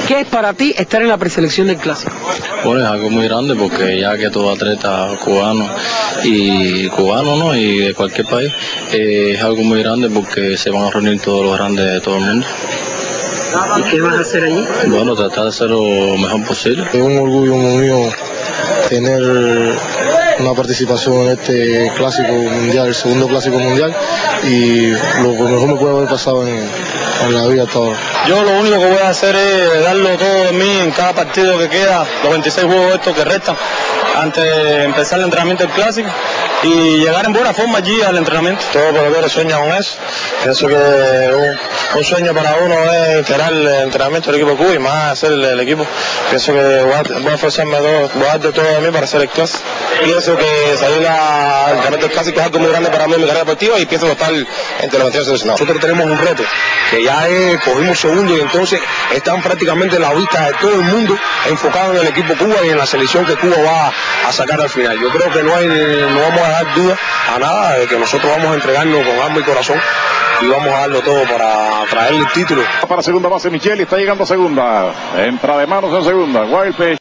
¿Qué es para ti estar en la preselección del Clásico? Bueno, es algo muy grande porque ya que todo atleta cubano y de cualquier país, es algo muy grande porque se van a reunir todos los grandes de todo el mundo. ¿Y qué vas a hacer allí? Bueno, tratar de hacer lo mejor posible. Es un orgullo mío tener una participación en este clásico mundial, el segundo clásico mundial, y lo que mejor me puede haber pasado en la vida hasta ahora. Yo lo único que voy a hacer es darlo todo de mí en cada partido que queda, los 26 juegos estos que restan, antes de empezar el entrenamiento del clásico y llegar en buena forma allí al entrenamiento. Todo pelotero sueña con eso. Pienso que un sueño para uno es integrar el entrenamiento del equipo de Cuba y más hacer el equipo. Pienso que voy a esforzarme todo, voy a dar de todo de mí para hacer el clásico. Pienso que salir al entrenamiento del clásico es algo muy grande para mí en mi carrera deportiva y pienso estar entre los 22 seleccionados. Nosotros tenemos un reto que ya cogimos segundo y entonces están prácticamente la vista de todo el mundo enfocado en el equipo Cuba y en la selección que Cuba va a sacar al final. Yo creo que no vamos a dar duda a nada de que nosotros vamos a entregarnos con alma y corazón y vamos a darlo todo para traerle el título. Para segunda base Micheli, está llegando a segunda. Entra de manos en segunda. Wild pitch.